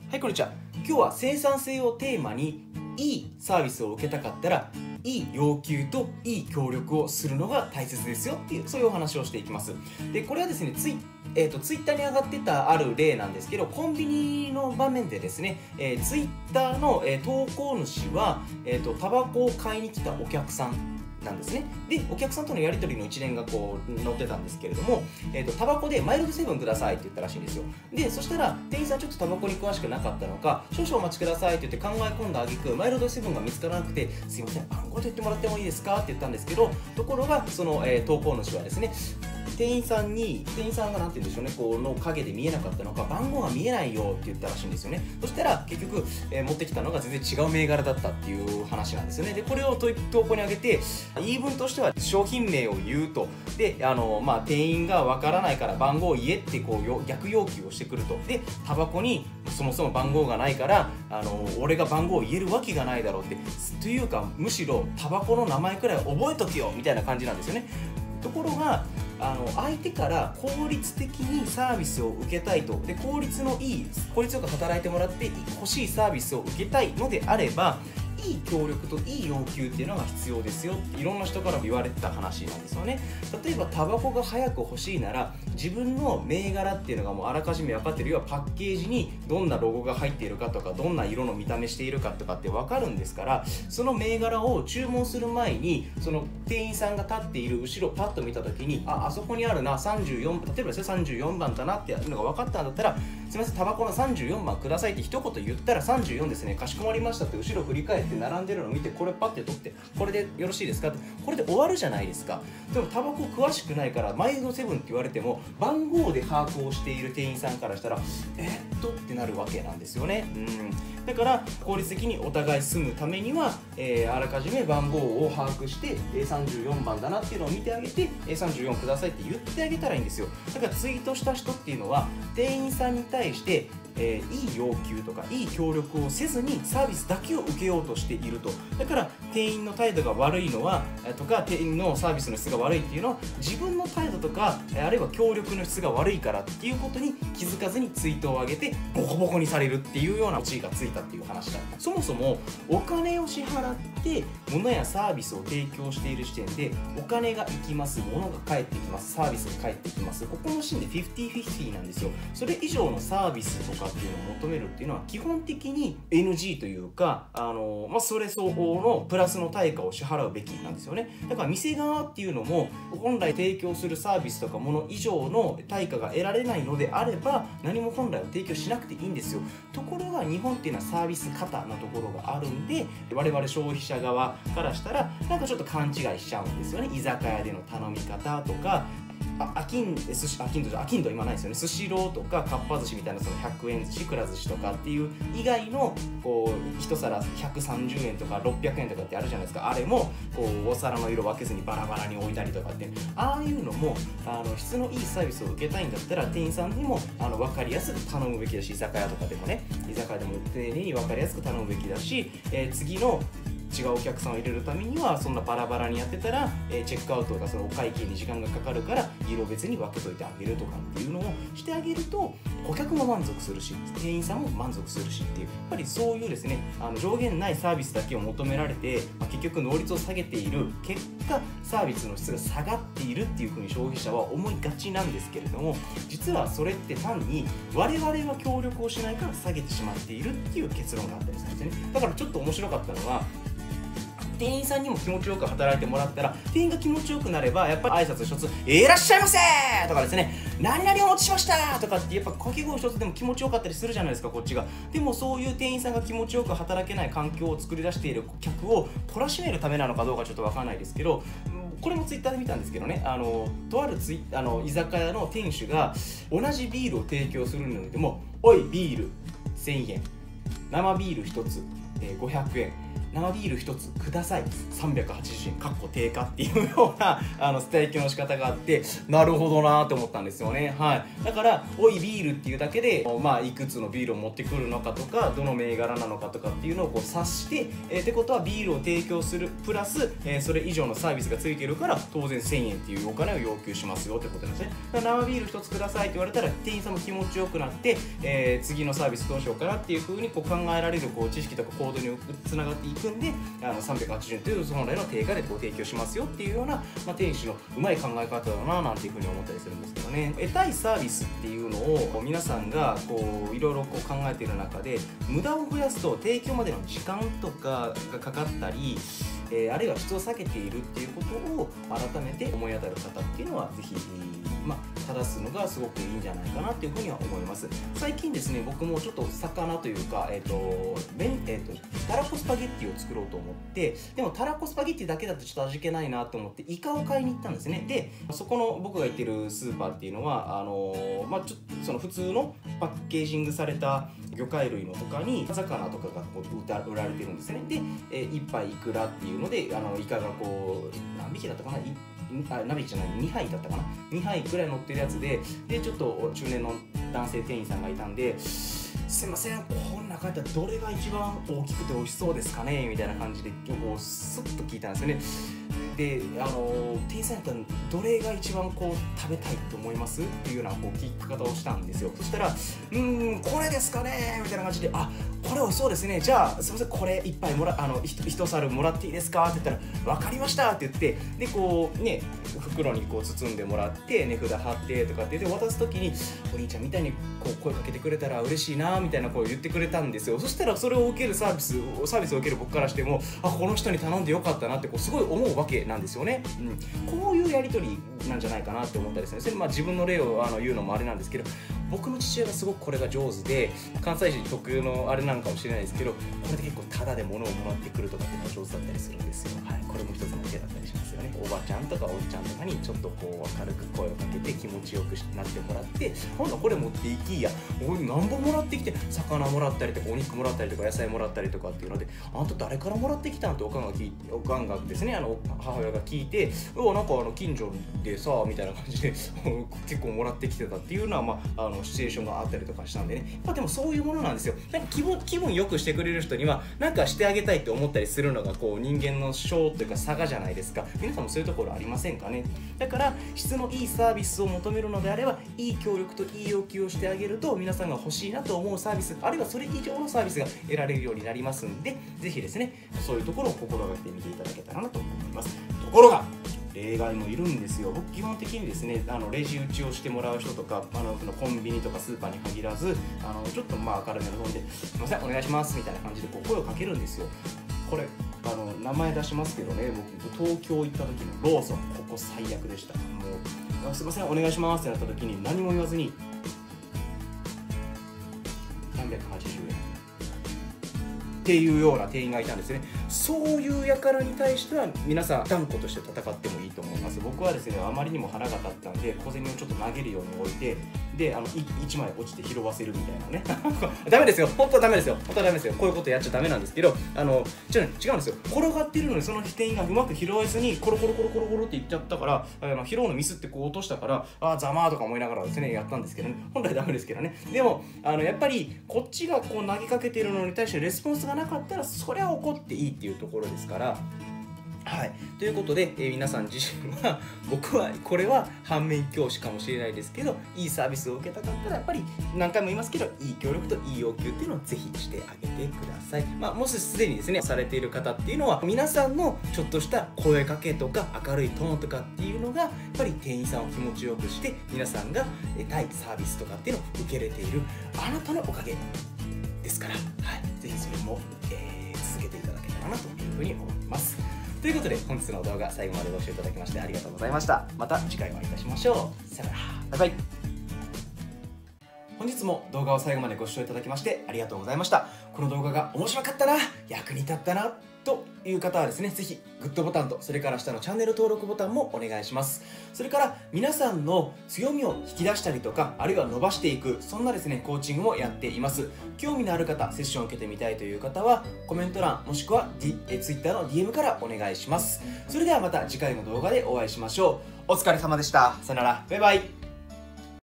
はい、こんにちは。今日は生産性をテーマに、いいサービスを受けたかったら、いい要求といい協力をするのが大切ですよっていう、そういうお話をしていきます。で、これはですね、ツイッターに上がってたある例なんですけど、コンビニの場面でですね、ツイッターの、投稿主は、タバコを買いに来たお客さんなんですね。で、お客さんとのやり取りの一連がこう載ってたんですけれども、タバコでマイルドセブンくださいって言ったらしいんですよ。で、そしたら店員さんちょっとタバコに詳しくなかったのか、少々お待ちくださいって言って考え込んだ挙句マイルドセブンが見つからなくて、すいません、番号で言ってもらってもいいですかって言ったんですけど、ところがその、投稿主はですね、店員さんがなんて言うんでしょうね、この影で見えなかったのか、番号が見えないよって言ったらしいんですよね。そしたら結局、持ってきたのが全然違う銘柄だったっていう話なんですよね。で、これを投稿に上げて、言い分としては商品名を言うと、で、店員がわからないから番号を言えってこう逆要求をしてくると。で、タバコにそもそも番号がないから、俺が番号を言えるわけがないだろうって、というかむしろタバコの名前くらい覚えとけよみたいな感じなんですよね。ところが相手から効率的にサービスを受けたいと、で効率よく働いてもらって欲しいサービスを受けたいのであれば、いい協力といい要求っていうのが必要ですよっていろんな人からも言われてた話なんですよね。例えばタバコが早く欲しいなら、自分の銘柄っていうのがもうあらかじめ分かってる。要はパッケージにどんなロゴが入っているかとか、どんな色の見た目しているかとかって分かるんですから、その銘柄を注文する前にその店員さんが立っている後ろをパッと見た時に、あそこにあるな34、例えばですね34番だなっていうのが分かったんだったら、すみませんタバコの34番くださいって一言言ったら、34ですねかしこまりましたって後ろ振り返って並んでるのを見て、これパッて取って、これでよろしいですかって、これで終わるじゃないですか。でもタバコ詳しくないからマイルドセブンって言われても番号で把握をしている店員さんからしたらってなるわけなんですよね。だから効率的にお互い住むためには、あらかじめ番号を把握して34番だなっていうのを見てあげて、34くださいって言ってあげたらいいんですよ。だからツイートした人っていうのは店員さんに対していい要求とかいい協力をせずにサービスだけを受けようとしていると。だから店員の態度が悪いのはとか、店員のサービスの質が悪いっていうのは自分の態度とかあるいは協力の質が悪いからっていうことに気づかずにツイートを上げてボコボコにされるっていうようなオチがついたっていう話だ。そもそもお金を支払って物やサービスを提供している時点で、お金が行きます、物が返ってきます、サービスが返ってきます、ここのシーンで 50-50 なんですよ。それ以上のサービスとかっていうのを求めるっていうのは基本的に NG というか、それ相応のプラスの対価を支払うべきなんですよね。だから店側っていうのも本来提供するサービスとかもの以上の対価が得られないのであれば、何も本来は提供しなくていいんですよ。ところが日本っていうのはサービス過多なところがあるんで、我々消費者側からしたらなんかちょっと勘違いしちゃうんですよね。居酒屋での頼み方とか、アキンド今ないですよね。スシローとかかっぱ寿司みたいなその100円寿司、くら寿司とかっていう以外のこう一皿130円とか600円とかってあるじゃないですか。あれもこうお皿の色分けずにバラバラに置いたりとかって、ああいうのも質のいいサービスを受けたいんだったら店員さんにも分かりやすく頼むべきだし、居酒屋とかでもね、居酒屋でも丁寧に分かりやすく頼むべきだし、次の違うお客さんを入れるためにはそんなバラバラにやってたら、チェックアウトとかそのお会計に時間がかかるから色別に分けといてあげるとかっていうのをしてあげると、顧客も満足するし店員さんも満足するしっていう、やっぱりそういうですね上限ないサービスだけを求められて、結局能率を下げている結果サービスの質が下がっているっていうふうに消費者は思いがちなんですけれども、実はそれって単に我々は協力をしないから下げてしまっているっていう結論があったりするんですよね。だからちょっと面白かったのは、店員さんにも気持ちよく働いてもらったら、店員が気持ちよくなればやっぱり挨拶一つ「いらっしゃいませ!」とかですね「何々お持ちしました!」とかってやっぱ掛け声一つでも気持ちよかったりするじゃないですか、こっちが。でもそういう店員さんが気持ちよく働けない環境を作り出している客を懲らしめるためなのかどうかちょっと分からないですけど、これもツイッターで見たんですけどね、とある居酒屋の店主が同じビールを提供するのでも「おいビール1000円、生ビール1つ500円、 生ビール1つください380円かっこ定価っていうような提供の仕方があって、なるほどなーって思ったんですよね。はい、だからおいビールっていうだけで、いくつのビールを持ってくるのかとか、どの銘柄なのかとかっていうのをこう察して、ってことはビールを提供するプラス、それ以上のサービスがついてるから当然1000円っていうお金を要求しますよってことなんですね。だから生ビール1つくださいって言われたら店員さんも気持ちよくなって、次のサービスどうしようかなっていう風にこう考えられる知識とか行動につながっていくんで、380円という本来の定価で提供しますよっていうような、店主のうまい考え方だななんていう風に思ったりするんですけどね。得たいサービスっていうのを皆さんがいろいろ考えている中で、無駄を増やすと提供までの時間とかがかかったり、あるいは質を下げているっていうことを改めて思い当たる方っていうのはぜひ、正すのがすごくいいんじゃないかなっていうふうには思います。最近ですね、僕もちょっと魚というか、たらこスパゲッティを作ろうと思って、でもたらこスパゲッティだけだとちょっと味気ないなと思ってイカを買いに行ったんですね。でそこの僕が行ってるスーパーっていうのはちょっとその普通のパッケージングされた魚介類の他に魚とかが売られてるんですね。で、1杯いくらっていうのでイカが何匹だったかな、何匹じゃない2杯だったかな、2杯くらい乗ってるやつでちょっと中年の男性店員さんがいたんで、すいません、この中だったらどれが一番大きくて美味しそうですかねみたいな感じでスッと聞いたんですよね。で店員さんやったらどれが一番食べたいと思いますっていうような聞き方をしたんですよ。そしたらこれですかねみたいな感じで、これ美味しそうですね、じゃあすいませんこれ1杯一皿もらっていいですかって言ったら分かりましたって言って、で袋に包んでもらって値札貼ってとかって渡す時に、お兄ちゃんみたいに声かけてくれたら嬉しいなみたいな声を言ってくれたんですよ。そしたらそれを受けるサービスを受ける僕からしても、この人に頼んでよかったなってすごい思うわけなんですよね。こういうやり取りなんじゃないかなって思ったりするんですね。自分の例を言うのもあれなんですけど、僕の父親がすごくこれが上手で、関西人特有のあれなんかもしれないですけど、これで結構タダで物をもらってくるとかっていうのが上手だったりするんですよ。はい、これも一つの手だったりしますよね。おばちゃんとかおっちゃんとかにちょっと軽く声をかけて気持ちよくなってもらって、今度これ持っていきや、俺何本もらってきて、魚もらったりとかお肉もらったりとか野菜もらったりとかっていうので、あんた誰からもらってきたんっておかんがですね、母親が聞いて、なんか近所でさみたいな感じで結構もらってきてたっていうのはシチュエーションがあったりとかしたんでね。でもそういうものなんですよ。なんか気分よくしてくれる人にはなんかしてあげたいって思ったりするのが人間の性というか差がじゃないですか。皆さんもそういうところありませんかね。だから質のいいサービスを求めるのであれば、いい協力といい要求をしてあげると、皆さんが欲しいなと思うサービス、あるいはそれ以上のサービスが得られるようになりますんで、ぜひですねそういうところを心がけてみていただけたらなと思います。ところが例外もいるんですよ。僕基本的にですねレジ打ちをしてもらう人とかコンビニとかスーパーに限らずちょっと明るめのトーンで「すいませんお願いします」みたいな感じで声をかけるんですよ。これ名前出しますけどね、僕東京行った時のローソン、ここ最悪でした。もうすいませんお願いしますってなった時に何も言わずに380円っていうような店員がいたんですね。そういう輩に対しては皆さん断固として戦ってもいいと思います。僕はですねあまりにも腹が立ったんで小銭をちょっと投げるように置いて、で1枚落ちて拾わせるみたいなねダメですよ、本当はダメですよ、本当はダメですよ、こういうことやっちゃダメなんですけど、違うんですよ。転がってるのにその店員がうまく拾えずにコロコロコロコロコロっていっちゃったから、拾うのミスって落としたからざまーとか思いながらですねやったんですけどね、本来ダメですけどね。でもやっぱりこっちが投げかけてるのに対してレスポンスがなかったらそれは怒っていいっていうところですから。はい、ということで、皆さん自身は僕はこれは反面教師かもしれないですけど、いいサービスを受けたかったらやっぱり何回も言いますけど、いい協力といい要求っていうのをぜひしてあげてください。もしすでにですねされている方っていうのは、皆さんのちょっとした声かけとか明るいトーンとかっていうのがやっぱり店員さんを気持ちよくして皆さんが得たいサービスとかっていうのを受けれているあなたのおかげですから、はい、ぜひそれも、続けていただけたらなというふうに思います。ということで本日の動画最後までご視聴いただきましてありがとうございました。また次回お会いいたしましょう。さよなら、バイバイ。本日も動画を最後までご視聴いただきましてありがとうございました。この動画が面白かったな、役に立ったな、 という方はですね、ぜひグッドボタンと、それから下のチャンネル登録ボタンもお願いします。それから皆さんの強みを引き出したりとか、あるいは伸ばしていく、そんなですねコーチングもやっています。興味のある方、セッションを受けてみたいという方はコメント欄もしくは、Twitter の DM からお願いします。それではまた次回の動画でお会いしましょう。お疲れ様でした。さよなら。バイバイ。